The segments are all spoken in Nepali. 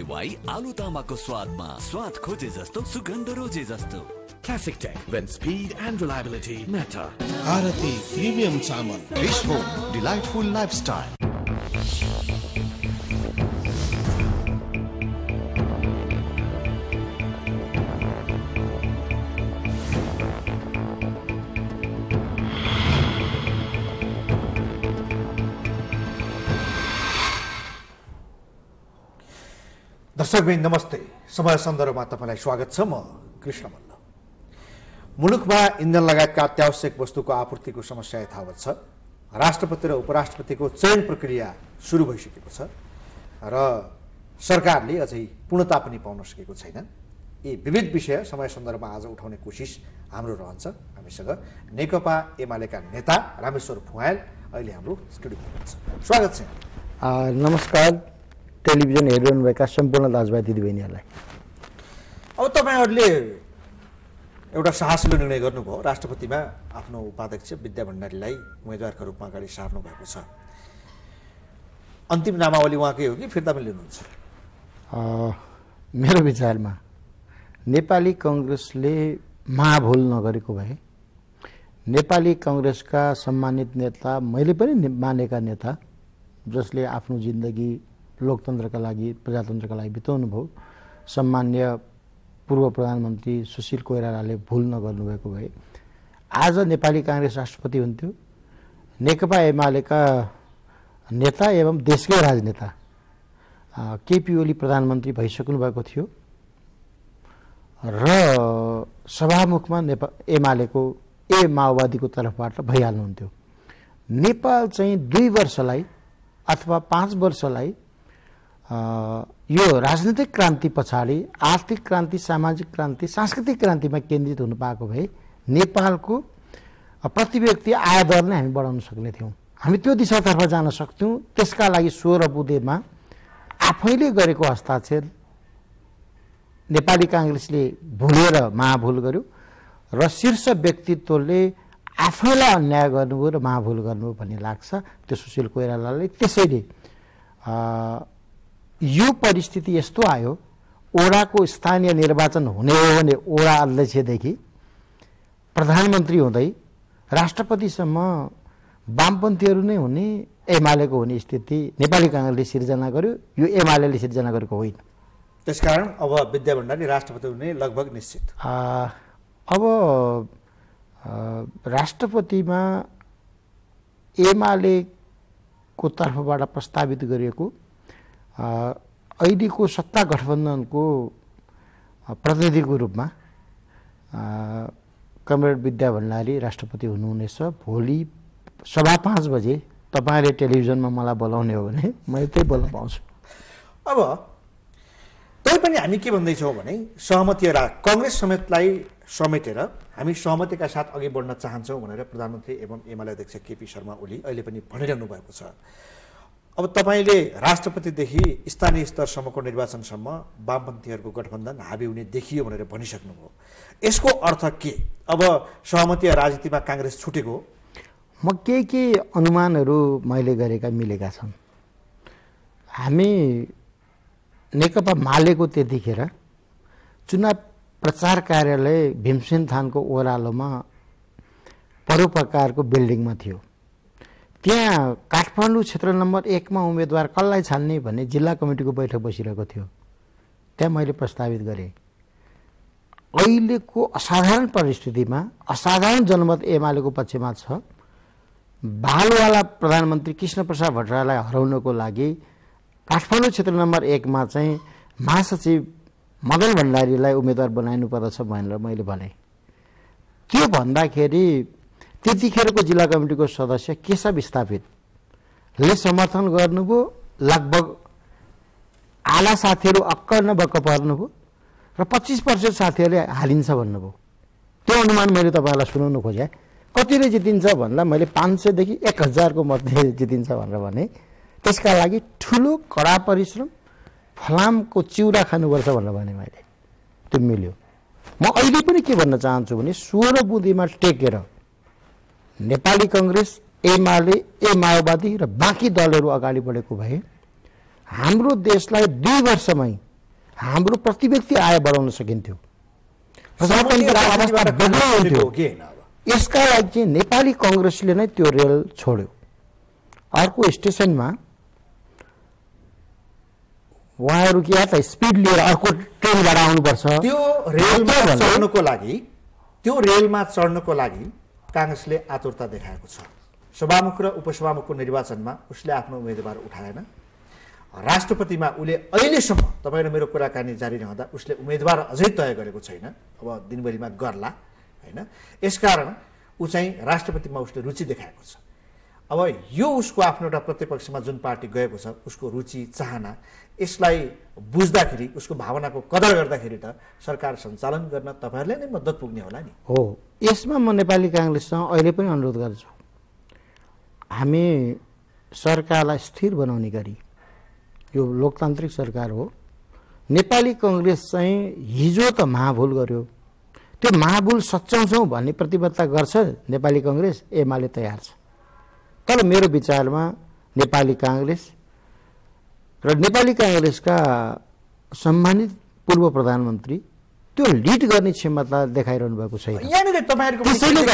वाई आलु तामाको स्वादमा स्वाद खोजे जस्तो सुगन्ध रोजे जस्तो Classic Tech, when speed and reliability matter. Bharati Premium Chamal. Rich home, delightful lifestyle. दर्शकबिन नमस्ते। समय सन्दर्भमा तपाईलाई स्वागत छ। म कृष्ण मल्ल। मुलुकमा इन्धन लगायतका अत्यावश्यक वस्तुको आपूर्तिको समस्या यथावत छ। राष्ट्रपति र उपराष्ट्रपतिको चयन प्रक्रिया सुरु भइसकेको छ र सरकारले अझै पूर्णता पनि पाउन सकेको छैन। यी विविध विषय समय सन्दर्भमा आज उठाउने कोसिस हाम्रो रहन्छ। हामीसँग नेकपा एमालेका नेता रामेश्वर भुयाल अहिले हाम्रो स्टुडियोमा हुनुहुन्छ। स्वागत छ। नमस्कार। टेलिभिजन हेरिरहनुभएका सम्पूर्ण दाजुभाइ दिदीबहिनीहरूलाई अब तपाईँहरूले एउटा साहसिलो निर्णय गर्नुभयो। राष्ट्रपतिमा आफ्नो उपाध्यक्ष विद्या भण्डारीलाई उम्मेदवारका रूपमा अगाडि सार्नु भएको छ। अन्तिम नामावली उहाँकै हो कि फिर्ता पनि लिनुहुन्छ? मेरो विचारमा नेपाली कङ्ग्रेसले महाभुल नगरेको भए नेपाली कङ्ग्रेसका सम्मानित नेता, मैले पनि मानेका नेता जसले आफ्नो जिन्दगी लोकतन्त्रका लागि, प्रजातन्त्रका लागि बिताउनु भयो, सम्मान्य पूर्व प्रधानमन्त्री सुशील कोइरालाले भुल नगर्नुभएको भए आज नेपाली काङ्ग्रेस राष्ट्रपति हुन्थ्यो। नेकपा एमालेका नेता एवं देशकै राजनेता केपी ओली प्रधानमन्त्री भइसक्नु भएको थियो र सभामुखमा एमालेको माओवादीको तर्फबाट भइहाल्नुहुन्थ्यो। नेपाल चाहिँ 2 वर्षलाई अथवा 5 वर्षलाई यो राजनीतिक क्रान्ति पछाडि आर्थिक क्रान्ति, सामाजिक क्रान्ति, सांस्कृतिक क्रान्तिमा केन्द्रित हुनु पाएको भए नेपालको प्रति व्यक्ति आय दर नै हामी बढाउन सक्ने थियौँ। हामी त्यो दिशातर्फ जान सक्थ्यौँ। त्यसका लागि 16 बुँदेमा आफैले गरेको हस्ताक्षर नेपाली काङ्ग्रेसले भुलेर महाभुल गर्यो र शीर्ष व्यक्तित्वले आफैलाई अन्याय गर्नुभयो र महाभुल गर्नुभयो भन्ने लाग्छ त्यो सुशील कोइरालाले। त्यसैले यो परिस्थिति यस्तो आयो, ओडाको स्थानीय निर्वाचन हुने हो भने ओडा अध्यक्षदेखि प्रधानमन्त्री हुँदै राष्ट्रपतिसम्म वामपन्थीहरू नै हुने, एमालेको हुने स्थिति नेपाली काङ्ग्रेसले सिर्जना गर्यो। यो एमालेले सिर्जना गरेको होइन। त्यसकारण अब विद्या भण्डारी राष्ट्रपति हुने लगभग निश्चित। अब राष्ट्रपतिमा एमालेको तर्फबाट प्रस्तावित गरिएको अहिलेको सत्ता गठबन्धनको प्रतिनिधिको रूपमा कमरेड विद्या भण्डारी राष्ट्रपति हुनुहुनेछ। भोलि 5:15 बजे तपाईँले टेलिभिजनमा मलाई बोलाउने हो भने मैले त्यही बोल्न पाउँछु। अब तैपनि हामी के भन्दैछौँ भने सहमति कङ्ग्रेस समेतलाई समेटेर हामी सहमतिका साथ अघि बढ्न चाहन्छौँ भनेर प्रधानमन्त्री एवं एमाले अध्यक्ष केपी शर्मा ओली अहिले पनि भनिरहनु भएको छ। अब तपाईँले राष्ट्रपतिदेखि स्थानीय स्तरसम्मको निर्वाचनसम्म वामपन्थीहरूको गठबन्धन हाबी हुने देखियो भनेर भनिसक्नुभयो। यसको अर्थ के? अब सहमति राजनीतिमा काङ्ग्रेस छुटेको? म के अनुमानहरू मैले गरेका मिलेका छन्। हामी नेकपा मालेको त्यतिखेर चुनाव प्रचार कार्यालय भीमसेन थानको ओह्रालोमा परोपकारको बिल्डिङमा थियो। त्यहाँ काठमाडौँ क्षेत्र नम्बर 1 मा उम्मेदवार कसलाई छान्ने भन्ने जिल्ला कमिटीको बैठक बसिरहेको थियो। त्यहाँ मैले प्रस्तावित गरेँ, अहिलेको असाधारण परिस्थितिमा असाधारण जनमत एमालेको पक्षमा छ। भालवाला प्रधानमन्त्री कृष्णप्रसाद भट्टराईलाई हराउनको लागि काठमाडौँ क्षेत्र नम्बर 1 मा चाहिँ महासचिव मदन भण्डारीलाई उम्मेदवार बनाइनु पर्दछ भनेर मैले भने। त्यो भन्दाखेरि त्यतिखेरको जिल्ला कमिटीको सदस्य केशव स्थापितले समर्थन गर्नुभयो। लगभग आला साथीहरू अक्क नबक्क पर्नुभयो र 25% साथीहरूले हालिन्छ भन्नुभयो। त्यो अनुमान मैले तपाईँलाई सुनाउनु खोजेँ। कतिले जितिन्छ भन्दा मैले 500 देखि 1000 को मध्ये जितिन्छ भनेर भने। त्यसका लागि ठुलो कडा परिश्रम, फलामको चिउरा खानुपर्छ भनेर भने मैले। त्यो मिल्यो। म अहिले पनि के भन्न चाहन्छु भने 16 बुँदेमा टेकेर नेपाली कङ्ग्रेस, एमाले, माओवादी र बाँकी दलहरू अगाडि बढेको भए हाम्रो देशलाई 2 वर्षमै हाम्रो प्रति व्यक्ति आय बढाउन सकिन्थ्यो, प्रजातन्त्रको अवस्था बदल्न हुन्थ्यो। यसका लागि चाहिँ नेपाली कांग्रेसले नै त्यो रेल छोड्यो। अर्को स्टेसनमा उहाँहरू के या त स्पिड लिएर अर्को ट्रेनबाट आउनुपर्छ। त्यो रेलमा चढ्नको लागि कांग्रेसले आतुरता देखाएको छ। सभामुख र उपसभामुखको निर्वाचनमा उसले आफ्नो उम्मेदवार उठाएन। राष्ट्रपतिमा उसले अहिलेसम्म तपाईँ र मेरो कुराकानी जारी रहँदा उसले उम्मेदवार अझै तय गरेको छैन। अब दिनभरिमा गर्ला हैन। यसकारण ऊ चाहिँ राष्ट्रपतिमा उसले रुचि देखाएको छ। अब यो उसको आफ्नो एउटा प्रतिपक्षमा जुन पार्टी गएको छ उसको रुचि चाहना यसलाई बुझ्दाखेरि उसको भावनाको कदर गर्दाखेरि त सरकार सञ्चालन गर्न तपाईहरुले नै मद्दत पुग्ने होला नि। हो, यसमा म नेपाली कांग्रेससँग अहिले पनि अनुरोध गर्छु, हामी सरकारलाई स्थिर बनाउने गरी, यो लोकतान्त्रिक सरकार हो, नेपाली कांग्रेस चाहिँ हिजो त महाभूल गर्यो, त्यो महाभूल सच्याउँछौँ भन्ने प्रतिबद्धता गर्छ नेपाली कांग्रेस, एमाले तयार छ। तर मेरो विचारमा नेपाली कांग्रेस र नेपाली कांग्रेसका सम्मानित पूर्व प्रधानमन्त्री त्यो लिड गर्ने क्षमता देखाइरहनु भएको छैन। यहाँनिर तपाईहरुको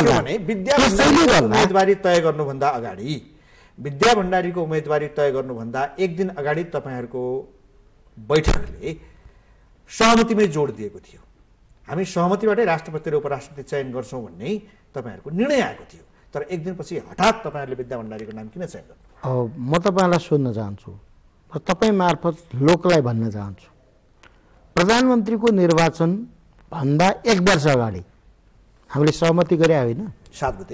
उम्मेदवारी तय गर्नुभन्दा अगाडि, विद्या भण्डारीको उम्मेदवारी तय गर्नुभन्दा एक दिन अगाडि तपाईहरुको बैठकले सहमतिमै जोड दिएको थियो। हामी सहमतिबाटै राष्ट्रपति र उपराष्ट्रपति चयन गर्छौं भन्ने तपाईहरुको निर्णय आएको थियो। तर एक दिनपछि हठात तपाईहरुले विद्या भण्डारीको नाम किन चयन गर्नु? म तपाईलाई सोध्न चाहन्छु र तपाई मार्फत लोकलाई भन्न चाहन्छु, प्रधानमन्त्रीको निर्वाचन भन्दा एक वर्ष अगाडि हामीले सहमति गरे होइन? 7 बुधे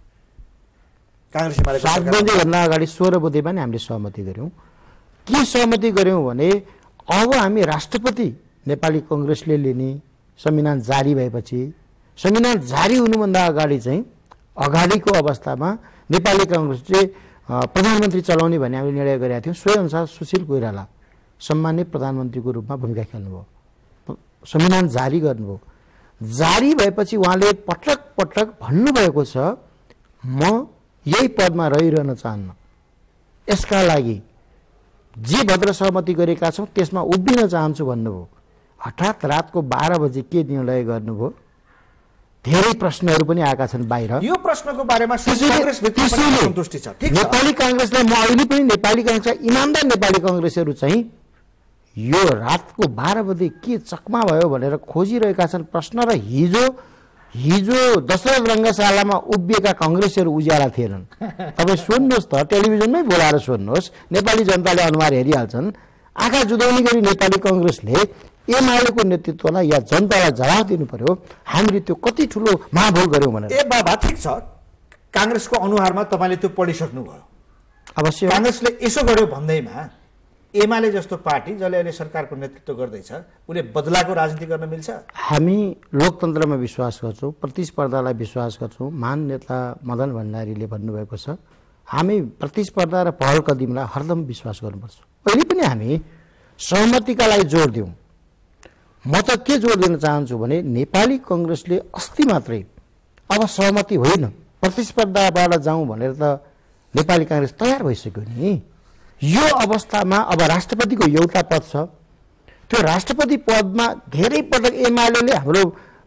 कांग्रेस एमाले 7 बुधे भन्दा अगाडि 16 बुधेमा नि हामीले सहमति गर्यौं। के सहमति गर्यौं भने अब हामी राष्ट्रपति नेपाली कांग्रेसले लिने संविधान जारी भएपछि, संविधान जारी हुनुभन्दा अगाडि चाहिँ अगाडिको अवस्थामा नेपाली कांग्रेसले प्रधानमन्त्री चलाउने भन्ने हामीले निर्णय गरेका थियौं। सोही अनुसार सुशील कोइराला सम्मानित प्रधानमन्त्रीको रूपमा भूमिका खेल्नुभयो, संविधान जारी गर्नुभयो। जारी भएपछि उहाँले पटक पटक भन्नुभएको छ म यही पदमा रहिरहन चाहन्न, यसका लागि जे भद्र सहमति गरेका छौं त्यसमा उभिन चाहन्छु भन्नुभयो। हठात रातको 12 बजे के निर्णय गर्नुभयो? धेरै प्रश्नहरू पनि आएका छन् बाहिर। यो प्रश्नको बारेमा कांग्रेसभित्र सन्तुष्टि छ। नेपाली कांग्रेसलाई म अहिले पनि नेपाली कांग्रेसका इमानदार नेपाली कांग्रेसहरू चाहिँ यो रातको 12 बजे के चकमा भयो भनेर खोजिरहेका छन् प्रश्न। र हिजो दशरथ रङ्गशालामा उभिएका कांग्रेसहरू उज्याला थिएनन्। तपाईँ सुन्नुहोस् त, टेलिभिजनमै बोलाएर सुन्नुहोस्, नेपाली जनताले अनुहार हेरिहाल्छन्। आँखा जुदाउने गरी नेपाली कांग्रेसले एमालेको नेतृत्वलाई या जनतालाई जवाफ दिनु पर्यो, हामीले त्यो कति ठुलो महाभूल गर्यौं भनेर। ए बाबा, ठिक छ, कांग्रेसको अनुहारमा तपाईले त्यो पढिसक्नुभयो। अवश्य कांग्रेसले यसो गर्यो भन्दैमा एमाले जस्तो पार्टी जसले अहिले सरकारको नेतृत्व गर्दैछ उले बदलाको राजनीति गर्न मिल्छ? हामी लोकतन्त्रमा विश्वास गर्छौं, प्रतिस्पर्धालाई विश्वास गर्छौं। महान नेता मदन भण्डारीले भन्नुभएको छ, हामी प्रतिस्पर्धा र पहल कदमलाई हरदम विश्वास गर्नुपर्छ। अहिले पनि हामी सहमतिका लागि जोड दियौं। म त के जोड दिन चाहन्छु भने नेपाली कांग्रेसले अस्ति मात्रै अब सहमति होइन प्रतिस्पर्धाबाट जाउँ भनेर त नेपाली कांग्रेस तयार भइसक्यो नि। यो अवस्थामा अब राष्ट्रपतिको एउटा पद छ, त्यो राष्ट्रपति पदमा धेरै पटक एमालेले हाम्रो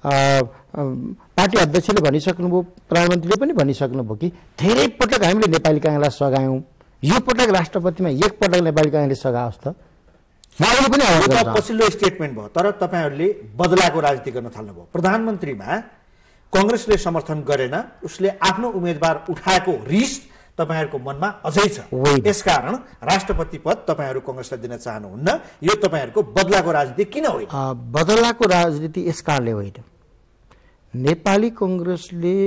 पार्टी अध्यक्षले भनिसक्नुभयो, प्रधानमन्त्रीले पनि भनिसक्नुभयो कि धेरै पटक हामीले नेपाली कांग्रेसलाई सघायौं। यो पटक राष्ट्रपतिमा एक पटक नेपाली कांग्रेसले सघाओस् त। पछिल्लो स्टेटमेन्ट भयो, तर तपाईहरुले बदलाको राजनीति गर्न थाल्नुभयो। प्रधानमन्त्रीमा कांग्रेसले समर्थन गरेन, उसले आफ्नो उम्मेदवार उठाएको रिस तपाईहरुको मनमा अझै छ। यसकारण राष्ट्रपति पद तपाईहरु कांग्रेसलाई दिन चाहनुहुन्न। यो तपाईहरुको बदलाको राजनीति किन होइन? बदलाको राजनीति यस कारणले होइन, नेपाली कांग्रेसले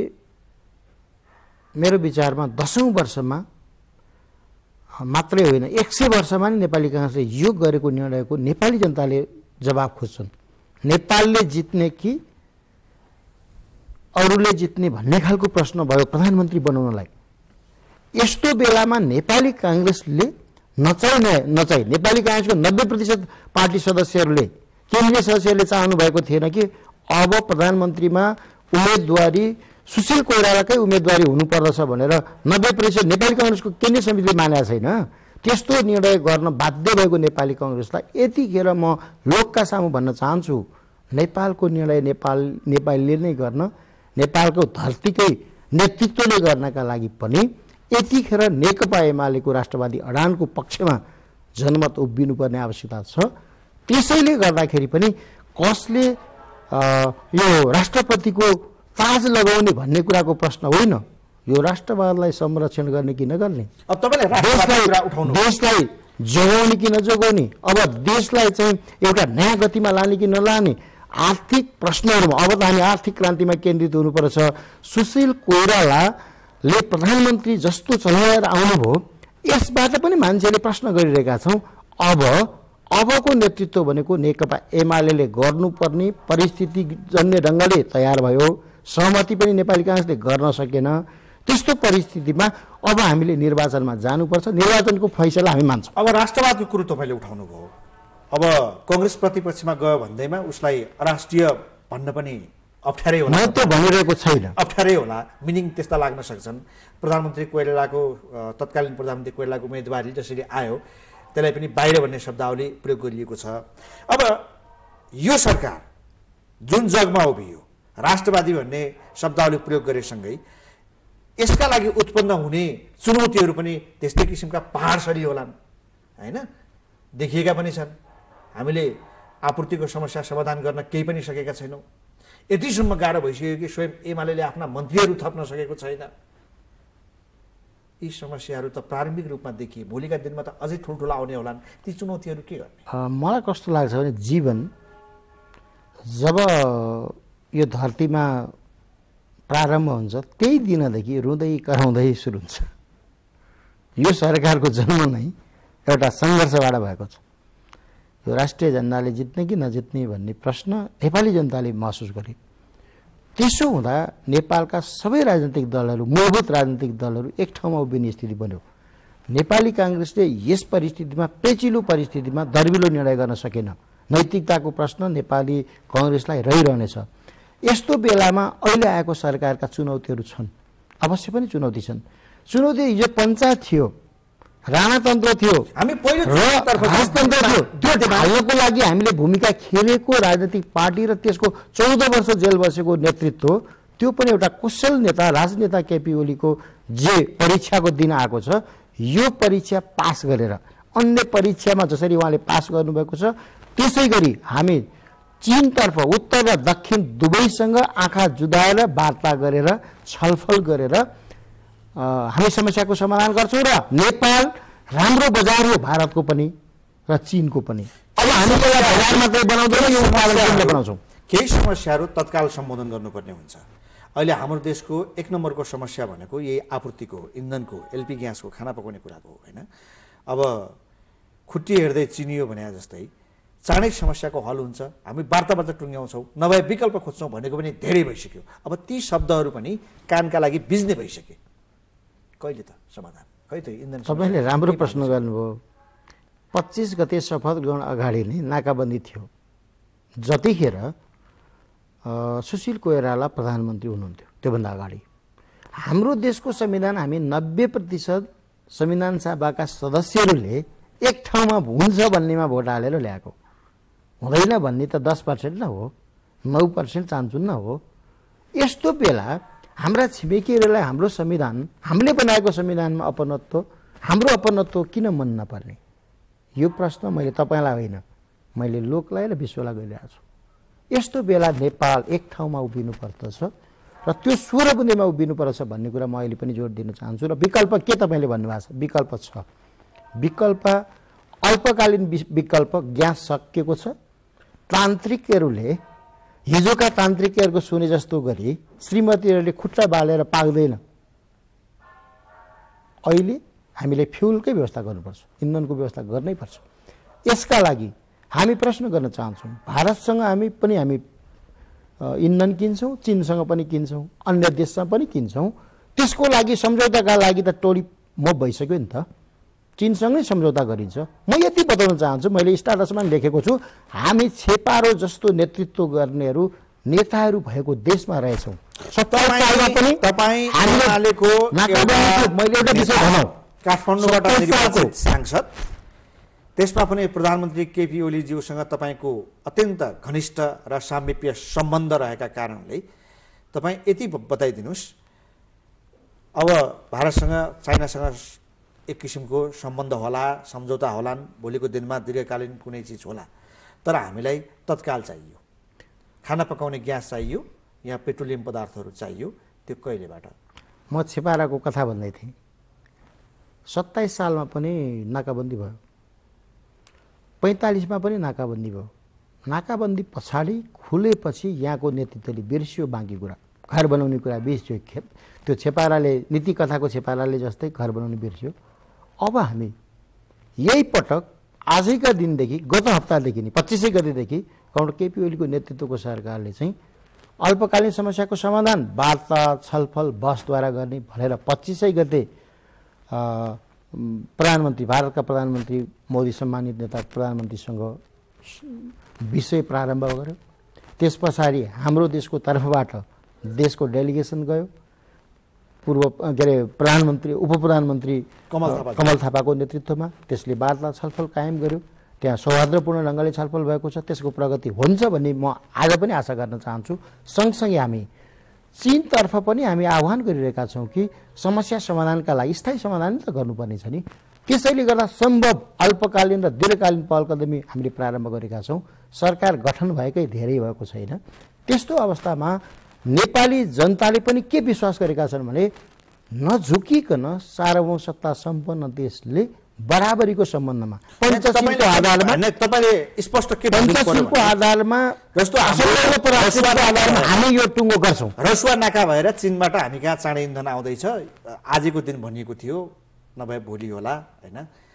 मेरो विचारमा 10औं वर्षमा मात्रै होइन 100 वर्षमा नि नेपाली कांग्रेसले यो गरेको निर्णयको नेपाली जनताले जवाब खोज्छन्। नेपालले जित्ने कि अरूले जित्ने भन्ने खालको प्रश्न भयो प्रधानमन्त्री बनाउनलाई। यस्तो बेलामा नेपाली कांग्रेसले नचाइ नेपाली कांग्रेसको 90% पार्टी सदस्यहरूले, केन्द्रीय सदस्यहरूले चाहनु भएको थिएन कि अब प्रधानमन्त्रीमा उम्मेदवारी सुशील कोइरालाकै उम्मेदवारी हुनुपर्दछ भनेर 90% नेपाली कांग्रेसको केन्द्रीय समितिले मानेको छैन। त्यस्तो निर्णय गर्न बाध्य भएको नेपाली कांग्रेसलाई यतिखेर म लोकका सामु भन्न चाहन्छु, नेपालको निर्णय नेपालीले नै गर्न, नेपालको धरतीकै नेतृत्वले गर्नका लागि पनि यतिखेर नेकपा एमालेको राष्ट्रवादी अडानको पक्षमा जनमत उभिनुपर्ने आवश्यकता छ। त्यसैले गर्दाखेरि पनि कसले यो राष्ट्रपतिको ताज लगाउने भन्ने कुराको प्रश्न होइन, यो राष्ट्रवादलाई संरक्षण गर्ने कि नगर्ने, अब तपाईले राष्ट्रवादको कुरा उठाउनु, देशलाई जोगाउने कि नजोगाउने, अब देशलाई चाहिँ एउटा नयाँ गतिमा लाने कि नलाने, आर्थिक प्रश्नहरूमा अब त हामी आर्थिक क्रान्तिमा केन्द्रित हुनुपर्छ। सुशील कोइरालाले प्रधानमन्त्री जस्तो चलाएर आउनुभयो, यसबाट पनि मान्छेले प्रश्न गरिरहेका छौँ। अबको नेतृत्व भनेको नेकपा एमाले गर्नुपर्ने परिस्थितिजन्य ढङ्गले तयार भयो, सहमति पनि नेपाली कांग्रेसले गर्न सकेन। त्यस्तो परिस्थितिमा अब हामीले निर्वाचनमा जानुपर्छ, निर्वाचनको फैसला हामी मान्छौँ। अब राष्ट्रवादको कुरो तपाईँले उठाउनु भयो, अब कांग्रेस प्रतिपक्षमा गयो भन्दैमा उसलाई राष्ट्रिय भन्न पनि अप्ठ्यारै होला, म त भनिरहेको छैन, अप्ठ्यारै होला, मिनिङ त्यस्ता लाग्न सक्छन्। प्रधानमन्त्री कोइरालाको तत्कालीन प्रधानमन्त्री कोइरालाको उम्मेदवारी जसरी आयो त्यसलाई पनि बाहिर भन्ने शब्दावली प्रयोग गरिएको छ। अब यो सरकार जुन जगमा उभियो राष्ट्रवादी भन्ने शब्दावली प्रयोग गरेसँगै यसका लागि उत्पन्न हुने चुनौतीहरू पनि त्यस्तै किसिमका पहाड सरी होलान्, हैन? देखिएका पनि छन्। हामीले आपूर्तिको समस्या समाधान गर्न केही पनि सकेका छैनौँ। यतिसम्म गाह्रो भइसक्यो कि स्वयं एमाले आफ्ना मन्त्रीहरू थप्न सकेको छैन। यी समस्याहरू त प्रारम्भिक रूपमा देखिए, भोलिका दिनमा त अझै ठुल्ठुला आउने होलान्। ती चुनौतीहरू के गर्ने? मलाई कस्तो लाग्छ भने जीवन जब यो धरतीमा प्रारम्भ हुन्छ त्यही दिनदेखि रुँदै कराउँदै सुरु हुन्छ। यो सरकारको जन्म नै एउटा सङ्घर्षबाट भएको छ। यो राष्ट्रिय झन्डाले जित्ने कि नजित्ने भन्ने प्रश्न नेपाली जनताले महसुस गरे। त्यसो हुँदा नेपालका सबै राजनीतिक दलहरू, मूलभूत राजनीतिक दलहरू एक ठाउँमा उभिने स्थिति बन्यो। नेपाली कांग्रेसले यस परिस्थितिमा, पेचिलो परिस्थितिमा दर्विलो निर्णय गर्न सकेन। नैतिकताको प्रश्न नेपाली कांग्रेसलाई रहिरहनेछ। यस्तो बेलामा अहिले आएको सरकारका चुनौतीहरू छन्, अवश्य पनि चुनौती छन्। चुनौती हिजो पञ्चायत थियो, राणातन्त्र थियो, हामी पहिलो राजतन्त्र थियो। त्यो ढाल्नको लागि हामीले भूमिका खेलेको राजनीतिक पार्टी र त्यसको 14 वर्ष जेल बसेको नेतृत्व, त्यो पनि एउटा कुशल नेता, राजनेता केपी ओलीको जे परीक्षाको दिन आएको छ, यो परीक्षा पास गरेर अन्य परीक्षामा जसरी उहाँले पास गर्नुभएको छ त्यसै गरी हामी चीनतर्फ उत्तर र दक्षिण दुवैसँग आँखा जुदाएर वार्ता गरेर छलफल गरेर हामी समस्याको समाधान गर्छौँ र नेपाल राम्रो बजार हो भारतको पनि र चीनको पनि। अब हामी यसलाई बजार मात्रै बनाउँदैनौँ, यो उत्पादन बनाउँछौँ। केही समस्याहरू तत्काल सम्बोधन गर्नुपर्ने हुन्छ। अहिले हाम्रो देशको 1 नम्बरको समस्या भनेको यही आपूर्तिको, इन्धनको, एलपी ग्यासको, खाना पकाउने कुराको हो, हैन? अब खुट्टी हेर्दै चिनियो भने जस्तै चाँडै समस्याको हल हुन्छ, हामी वार्ताबाट टुङ्ग्याउँछौँ, नभए विकल्प खोज्छौँ भनेको पनि धेरै भइसक्यो। अब ती शब्दहरू पनि कानका लागि बिज्ने भइसके। कहिले त समाधान? खै त इन्धन। तपाईँले राम्रो प्रश्न गर्नुभयो। 25 गते शपथ ग्रहण अगाडि नै नाकाबन्दी थियो। जतिखेर सुशील कोइराला प्रधानमन्त्री हुनुहुन्थ्यो त्योभन्दा अगाडि हाम्रो देशको संविधान हामी 90% संविधान सभाका सदस्यहरूले एक ठाउँमा हुन्छ भन्नेमा भोट हालेर ल्याएको, हुँदैन भन्ने त 10% न हो, 9% चान्चुन न हो। यस्तो बेला हाम्रा छिमेकीहरूलाई हाम्रो संविधान, हामीले बनाएको संविधानमा अपनत्व, हाम्रो अपनत्व किन मन नपर्ने? यो प्रश्न मैले तपाईँलाई होइन, मैले लोकलाई र विश्वलाई गरिरहेको छु। यस्तो बेला नेपाल एक ठाउँमा उभिनु पर्दछ र त्यो 16 बुँदेमा उभिनुपर्छ भन्ने कुरा म अहिले पनि जोड दिन चाहन्छु। र विकल्प के तपाईँले भन्नुभएको छ? विकल्प छ। विकल्प अल्पकालीन विकल्प ग्यास सकिएको छ। तान्त्रिकहरूले, हिजोका तान्त्रिकहरूको सुने जस्तो गरी श्रीमतीहरूले खुट्टा बालेर पाक्दैन। अहिले हामीले फ्युलकै व्यवस्था गर्नुपर्छ, इन्धनको व्यवस्था गर्नै पर्छ। यसका लागि हामी प्रश्न गर्न चाहन्छौँ, भारतसँग हामी इन्धन किन्छौँ, चीनसँग पनि किन्छौँ, अन्य देशसँग पनि किन्छौँ। त्यसको लागि सम्झौताका लागि त टोली मोब भइसक्यो नि त, चीनसँगै सम्झौता गरिन्छ। म यति बताउन चाहन्छु, मैले स्टाटसमा लेखेको छु, हामी छेपारो जस्तो नेतृत्व गर्नेहरू नेताहरू भएको देशमा रहेछौँ। काठमाडौँबाट निर्वाचित सांसद, त्यसमा पनि प्रधानमन्त्री केपी ओलीज्यूसँग तपाईँको अत्यन्त घनिष्ठ र सामिप्य सम्बन्ध रहेका कारणले तपाईँ यति बताइदिनुहोस्, अब भारतसँग चाइनासँग एक किसिमको सम्बन्ध होला, सम्झौता होलान्, भोलिको दिनमा दीर्घकालीन कुनै चिज होला, तर हामीलाई तत्काल चाहियो, खाना पकाउने ग्यास चाहियो, यहाँ पेट्रोलियम पदार्थहरू चाहियो, त्यो कहिलेबाट? म छेपाराको कथा भन्दै थिएँ। 27 सालमा पनि नाकाबन्दी भयो, 45 मा पनि नाकाबन्दी भयो। नाकाबन्दी पछाडि खुलेपछि यहाँको नेतृत्वले बिर्सियो बाँकी कुरा, घर बनाउने कुरा बिर्सियो। त्यो छेपाराले, नीति कथाको छेपाराले जस्तै घर बनाउने बिर्सियो। अब हामी यही पटक आजैका दिनदेखि, गत हप्तादेखि नै 25 गतेदेखि कमरेड केपी ओलीको नेतृत्वको सरकारले चाहिँ अल्पकालीन समस्याको समाधान वार्ता, छलफल, बहसद्वारा गर्ने भनेर 25 गते प्रधानमन्त्री, भारतका प्रधानमन्त्री मोदी, सम्मानित नेता प्रधानमन्त्रीसँग विषय प्रारम्भ गर्यो। त्यस पछाडि हाम्रो देशको तर्फबाट देशको डेलिगेसन गयो, पूर्व प्रधानमन्त्री, उप प्रधानमन्त्री कमल थापाको नेतृत्वमा। त्यसले वार्ता छलफल कायम गर्यो, त्यहाँ सौहार्दपूर्ण ढङ्गले छलफल भएको छ, त्यसको प्रगति हुन्छ भन्ने म आज पनि आशा गर्न चाहन्छु। सँगसँगै हामी चीनतर्फ पनि हामी आह्वान गरिरहेका छौँ कि समस्या समाधानका लागि स्थायी समाधान त गर्नुपर्ने छ नि। त्यसैले गर्दा सम्भव अल्पकालीन र दीर्घकालीन पहल कदमी हामीले प्रारम्भ गरेका छौँ। सरकार गठन भएकै धेरै भएको छैन। त्यस्तो अवस्थामा नेपाली जनताले पनि के विश्वास गरेका छन् भने नझुकिकन सार्वभौमसत्ता सम्पन्न देशले बराबरीको सम्बन्धमा पञ्चशीलको आधारमा, तपाईले स्पष्ट के पञ्चशीलको आधारमा जस्तो आधारमा हामी यो टुङ्गो गर्छौँ। रसुवा नाका भएर चीनबाट हामी कहाँ चाँडै इन्धन आउँदैछ, आजको दिन भनिएको थियो, नभए भोलि होला होइन।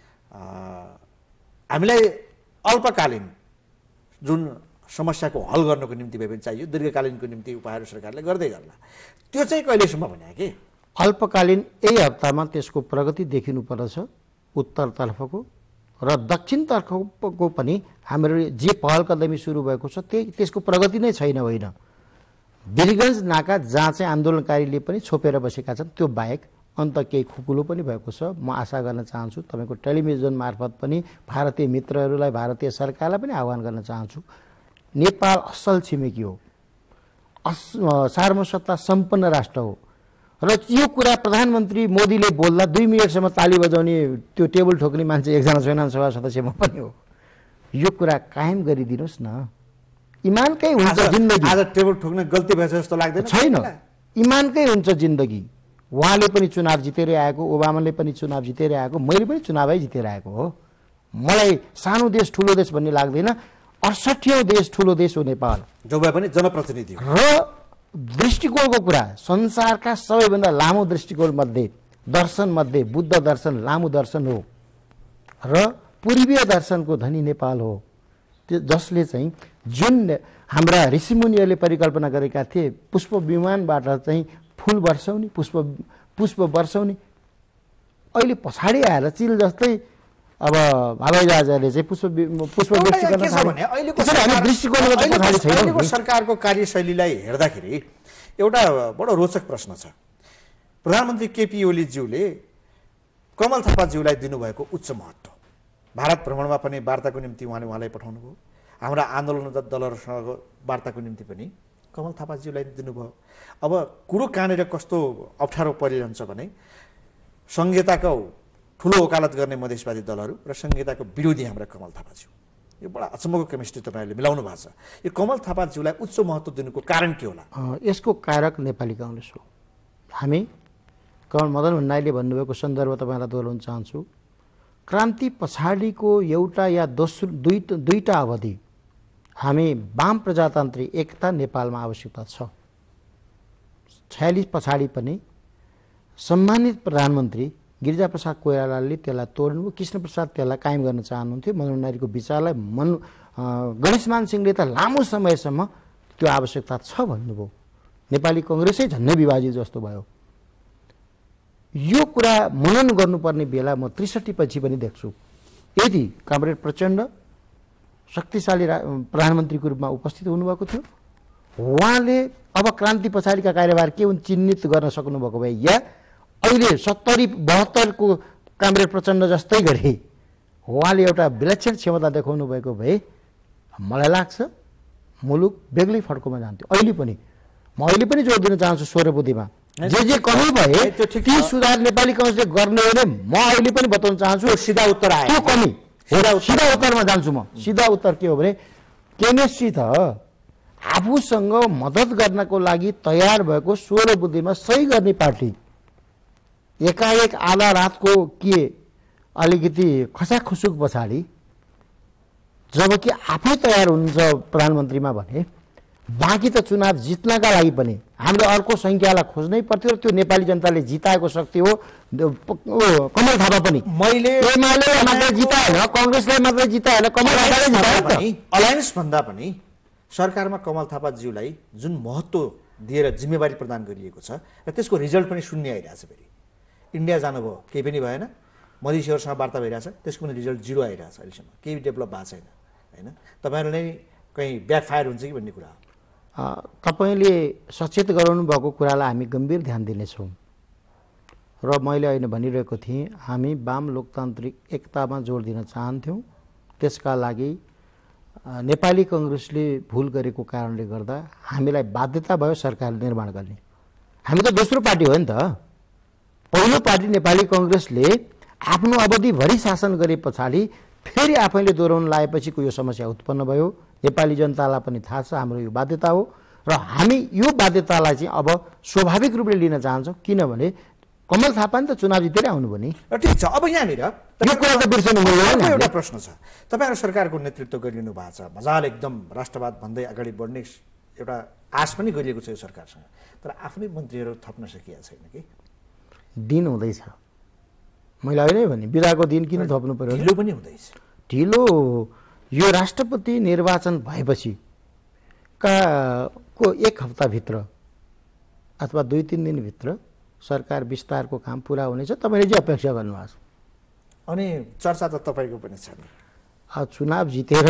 हामीलाई अल्पकालीन जुन समस्याको हल गर्नको निम्ति भए पनि चाहियो, दीर्घकालीनको निम्ति उपायहरू सरकारले गर्दै गर्ला। त्यो चाहिँ कहिलेसम्म भने कि अल्पकालीन यही हप्तामा त्यसको प्रगति देखिनु पर्दछ उत्तरतर्फको र दक्षिणतर्फको पनि। हाम्रो जे पहल कदमी सुरु भएको छ त्यसको प्रगति नै छैन होइन। वीरगञ्ज नाका जहाँ चाहिँ आन्दोलनकारीले पनि छोपेर बसेका छन्, त्यो बाहेक अन्त केही खुकुलो पनि भएको छ। म आशा गर्न चाहन्छु तपाईँको टेलिभिजन मार्फत पनि भारतीय मित्रहरूलाई, भारतीय सरकारलाई पनि आह्वान गर्न चाहन्छु, नेपाल असल छिमेकी हो, सार्वभौमसत्ता सम्पन्न राष्ट्र हो र यो कुरा प्रधानमन्त्री मोदीले बोल्दा 2 मिनटसम्म ताली बजाउने, त्यो टेबल ठोक्ने मान्छे एकजना संविधान सभा सदस्य म पनि हो। यो कुरा कायम गरिदिनुहोस् न। इमानकै हुन्छ जिन्दगी। आज टेबल ठोक्ने गल्ती भएछ जस्तो लाग्दैन? छैन, इमानकै हुन्छ जिन्दगी। उहाँले पनि चुनाव जितेर आएको, ओबामाले पनि चुनाव जितेर आएको, मैले पनि चुनावै जितेर आएको हो। मलाई सानो देश ठुलो देश भन्ने लाग्दैन। 68औं देश ठुलो देश हो नेपाल, जो भए पनि जनप्रतिनिधि र दृष्टिकोणको कुरा, संसारका सबैभन्दा लामो दृष्टिकोण मध्ये, दर्शन मध्ये बुद्ध दर्शन लामो दर्शन हो र पूर्वीय दर्शनको धनी नेपाल हो। त्यो जसले चाहिँ जुन हाम्रा ऋषिमुनिहरूले परिकल्पना गरेका थिए, पुष्प विमानबाट चाहिँ फुल वर्षाउने, पुष्प वर्षाउने, अहिले पछाडि आएर चिल जस्तै अब हवाईजहाजले चाहिँ पुष्प वृष्टि गर्न थाले। अहिलेको सरकारको कार्यशैलीलाई हेर्दाखेरि एउटा बडो रोचक प्रश्न छ। प्रधानमन्त्री केपी ओलीज्यूले कमल थापाज्यूलाई दिनुभएको उच्च महत्त्व, भारत भ्रमणमा पनि वार्ताको निम्ति उहाँलाई पठाउनु भयो, हाम्रा आन्दोलनरत दलहरूसँग वार्ताको निम्ति पनि कमल थापाज्यूलाई दिनुभयो। अब कुरो कहाँनिर कस्तो अप्ठ्यारो परिरहन्छ भने संहिताको ठुलो वकालत गर्ने मधेसवादी दलहरू र संहिताको विरोधी हाम्रा कमल थापाज्यू, यो बडा अचम्मको केमिस्ट्री तपाईँहरूले मिलाउनु भएको छ। यो कमल थापाज्यूलाई उच्च महत्त्व दिनुको कारण के होला? यसको कारक नेपाली काङ्ग्रेस हो। हामी कमल मदन भण्डारीले भन्नुभएको सन्दर्भ तपाईँलाई दोहोऱ्याउन चाहन्छु। क्रान्ति पछाडिको एउटा या दुईटा अवधि हामी वाम प्रजातान्त्रिक एकता नेपालमा आवश्यकता छ। 46 पछाडि पनि सम्मानित प्रधानमन्त्री गिरिजाप्रसाद कोइरालाले त्यसलाई तोड्नुभयो, कृष्णप्रसाद त्यसलाई कायम गर्न चाहनुहुन्थ्यो। मदन भण्डारीको विचारलाई गणेशमान सिंहले त लामो समयसम्म त्यो आवश्यकता छ भन्नुभयो। नेपाली कङ्ग्रेसै झन्डै विभाजित जस्तो भयो। यो कुरा मनन गर्नुपर्ने बेला म 63 पछि पनि देख्छु। यदि कमरेड प्रचण्ड शक्तिशाली प्रधानमन्त्रीको रूपमा उपस्थित हुनुभएको थियो, उहाँले अब क्रान्ति पछाडिका कार्यभार के हुन् चिन्हित गर्न सक्नुभएको भए, या अहिले 70-72 को कमरेड प्रचण्ड जस्तै गरी उहाँले एउटा विलक्षण क्षमता देखाउनु भएको भए मलाई लाग्छ मुलुक बेग्लै फड्कोमा जान्थ्यो। अहिले पनि म जोड दिन चाहन्छु 16 बुद्धिमा जे कमी भए ती सुधार नेपाली कांग्रेसले गर्ने हो भने म अहिले पनि बताउन चाहन्छु। सिधा उत्तर आयो त्यो कमी सिधा उत्तरमा जान्छु म। सिधा उत्तर के हो भने केमेस्ट्री त आफूसँग मद्दत गर्नको लागि तयार भएको 16 बुद्धिमा सही गर्ने पार्टी एकाएक आधा रातको के अलिकति खसाखुसुक पछाडि जबकि आफै तयार हुनुहुन्छ प्रधानमन्त्रीमा भने बाँकी त चुनाव जित्नका लागि पनि हाम्रो अर्को संख्यालाई खोज्नै पर्थ्यो। त्यो नेपाली जनताले जिताएको शक्ति हो। कमल थापा पनि एमाले मात्र जिताएन, कांग्रेसले मात्र जिताएन, कमल थापाले जितायो। अलायन्स भन्दा पनि सरकारमा कमल थापाज्यूलाई जुन महत्त्व दिएर जिम्मेवारी प्रदान गरिएको छ र त्यसको रिजल्ट पनि शून्य आइरहेछ। फेरि इन्डिया जानुभयो केही पनि भएन, मधेसीहरूसँग वार्ता भइरहेछ त्यसको पनि रिजल्ट 0 आइरहेछ। अहिलेसम्म केही डेभलप भएको छैन होइन। तपाईँहरूले कहीँ ब्याकफायर हुन्छ कि भन्ने कुरा तपाईँले सचेत गराउनु भएको कुरालाई हामी गम्भीर ध्यान दिनेछौँ र मैले अहिले भनिरहेको थिएँ हामी वाम लोकतान्त्रिक एकतामा जोड दिन चाहन्थ्यौँ। त्यसका लागि नेपाली कांग्रेसले भुल गरेको कारणले गर्दा हामीलाई बाध्यता भयो सरकार निर्माण गर्ने। हामी त दोस्रो पार्टी हो नि त। पहिलो पार्टी नेपाली कांग्रेसले आफ्नो अवधिभरि शासन गरे पछाडि फेरि आफैले दोहोऱ्याउन लागेपछिको यो समस्या उत्पन्न भयो। नेपाली जनतालाई पनि थाहा छ हाम्रो यो बाध्यता हो र हामी यो बाध्यतालाई चाहिँ अब स्वाभाविक रूपले लिन चाहन्छौँ। किनभने कमल थापा नि त चुनाव जितेर आउनुभयो नि। ठिक छ। अब यहाँनिर यो कुरा त बिर्सनु हुँदैन। एउटा प्रश्न छ। तपाईँहरू सरकारको नेतृत्व गरिनु भएको छ, मजाले एकदम राष्ट्रवाद भन्दै अगाडि बढ्ने एउटा आश पनि गरिएको छ यो सरकारसँग, तर आफ्नै मन्त्रीहरू थप्न सकिएको छैन कि दिन हुँदैछ। मैले अहिले भने बिदाको दिन किन थप्नु पर्यो? ढिलो पनि हुँदैछ। ढिलो यो राष्ट्रपति निर्वाचन भएपछि को 1 हप्ताभित्र अथवा 2-3 दिनभित्र सरकार विस्तारको काम पुरा हुनेछ। तपाईँले जे अपेक्षा गर्नुभएको छ अनि चर्चा त तपाईँको पनि छ। चुनाव जितेर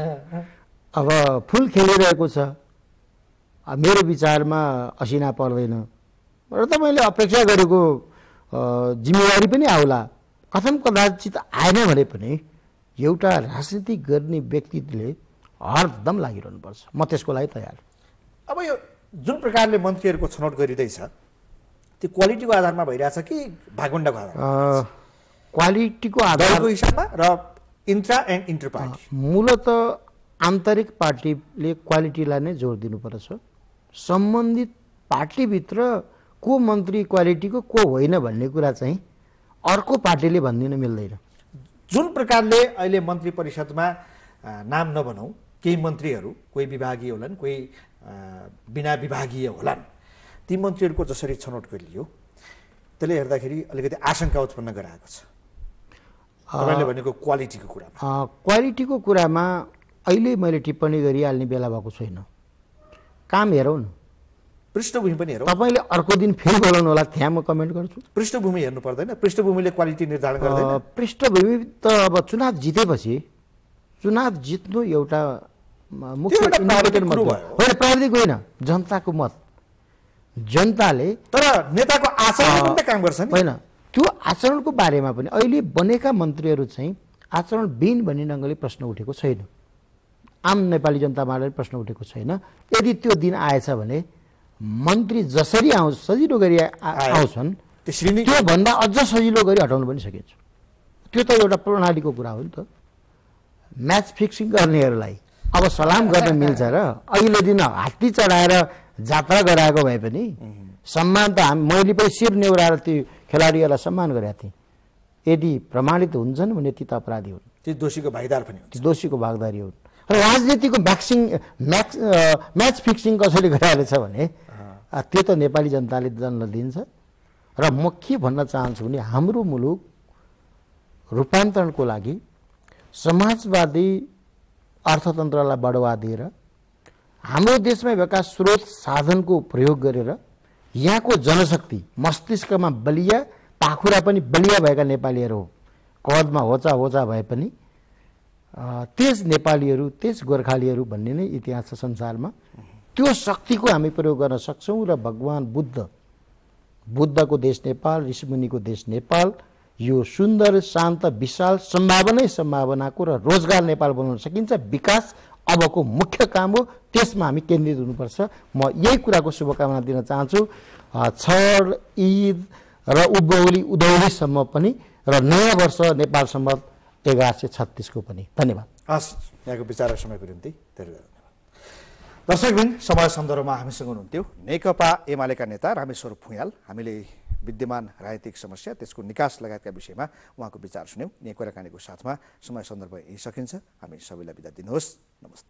अब फुल खेलिरहेको छ। मेरो विचारमा असिना पर्दैन र तपाईँले अपेक्षा गरेको जिम्मेवारी पनि आउला। कथम कदाचित आएन भने पनि एउटा राजनीति गर्ने व्यक्तिले हरदम लागिरहनुपर्छ। म त्यसको लागि तयार। अब यो जुन प्रकारले मन्त्रीहरूको छनौट गरिँदैछ त्यो क्वालिटीको आधारमा भइरहेछ कि भागवण्डाको आधारमा? क्वालिटीको आधारको हिसाबमा र इन्ट्रा एन्ड इन्टर पार्टी। मूलत आन्तरिक पार्टीले क्वालिटीलाई नै जोड दिनुपर्छ। सम्बन्धित पार्टीभित्र को मन्त्री क्वालिटीको को होइन भन्ने कुरा चाहिँ अर्को पार्टीले भनिदिन मिल्दैन। जुन प्रकारले अहिले मन्त्री परिषदमा नाम नभनौँ केही मन्त्रीहरू कोही विभागीय होलान्, कोही बिना विभागीय होलान्, ती मन्त्रीहरूको जसरी छनौट गरियो त्यसले हेर्दाखेरि अलिकति आशंका उत्पन्न गराएको छ। तपाईँले भनेको क्वालिटीको कुरामा क्वालिटीको कुरामा अहिले मैले टिप्पणी गरिहाल्ने बेला भएको छैन। काम हेरौँ न, पृष्ठभूमि पनि हेरौँ। तपाईँले अर्को दिन फेरि बोलाउनु होला, त्यहाँ म कमेन्ट गर्छु। पृष्ठभूमि हेर्नु पर्दैन? पृष्ठभूमिले क्वालिटी निर्धारण गर्दैन? पृष्ठभूमि त अब चुनाव जितेपछि चुनाव जित्नु एउटा मुख्य इन्डिकेटर मात्र होइन, प्राविधिक होइन, जनताको मत। जनताले तर नेताको आचरणले पनि काम गर्छ नि। होइन, त्यो आचरणको बारेमा पनि अहिले बनेका मन्त्रीहरू चाहिँ आचरणविहीन भन्ने ढङ्गले प्रश्न उठेको छैन। आम नेपाली जनतामा प्रश्न उठेको छैन। यदि त्यो दिन आएछ भने मन्त्री जसरी आउँछ सजिलो गरी आउँछन् त्योभन्दा अझ सजिलो गरी हटाउनु पनि सकिन्छ। त्यो त एउटा प्रणालीको कुरा हो नि त। म्याच फिक्सिङ गर्नेहरूलाई अब सलाम गर्न मिल्छ र अहिले दिन हात्ती चढाएर जात्रा गराएको भए पनि सम्मान त मैले पनि शिर नेउराएर ती खेलाडीहरूलाई सम्मान गरेका थिएँ। यदि प्रमाणित हुन्छन् भने ती त अपराधी हुन्, ती दोषीको भागीदार पनि हुन्, ती दोषीको भागदारी हुन्। र राजनीतिको म्याच फिक्सिङ कसैले गराएको छ भने त्यो त नेपाली जनताले जन्म दिन्छ। र म के भन्न चाहन्छु भने हाम्रो मुलुक रूपान्तरणको लागि समाजवादी अर्थतन्त्रलाई बढावा दिएर हाम्रो देशमा भएका स्रोत साधनको प्रयोग गरेर यहाँको जनशक्ति मस्तिष्कमा बलिया, पाखुरा पनि बलिया भएका नेपालीहरू हो। कदमा होचा होचा भए पनि तेज नेपालीहरू, तेज गोर्खालीहरू भन्ने नै इतिहास छ संसारमा। त्यो शक्तिको हामी प्रयोग गर्न सक्छौँ र भगवान बुद्धको देश नेपाल, ऋषिमुनिको देश नेपाल, यो सुन्दर शान्त विशाल सम्भावनाको र रोजगार नेपाल बनाउन सकिन्छ। विकास अबको मुख्य काम हो, त्यसमा हामी केन्द्रित हुनुपर्छ। म यही कुराको शुभकामना दिन चाहन्छु। छठ, ईद र उधौलीसम्म पनि र नयाँ वर्ष नेपाल सम्बत 1136 को पनि। धन्यवाद। हस्, यहाँको विचार र समयको निम्ति धेरै धेरै धन्यवाद। दर्शकबिन, समय सन्दर्भमा हामीसँग हुनुहुन्थ्यो नेकपा एमालेका नेता रामेश्वर भुयाल। हामीले विद्यमान राजनीतिक समस्या, त्यसको निकास लगायतका विषयमा उहाँको विचार सुन्यौँ। यही कुराकानीको साथमा समय सन्दर्भ यही सकिन्छ। हामी सबैलाई बिदा दिनुहोस्। नमस्ते।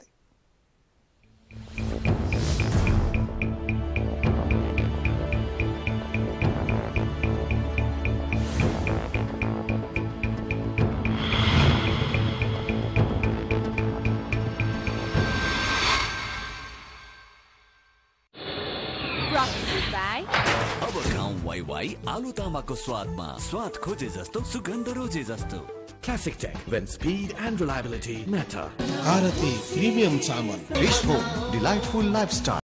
अब खाउँ वाई आलु तामाको स्वादमा स्वाद खोजे जस्तो सुगन्ध रोजे जस्तो। Classic Tech, when speed and reliability matter. Bharati premium चामल। Rich home, delightful lifestyle.